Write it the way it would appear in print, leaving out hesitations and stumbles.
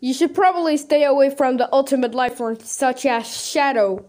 You should probably stay away from the ultimate life forms such as Shadow.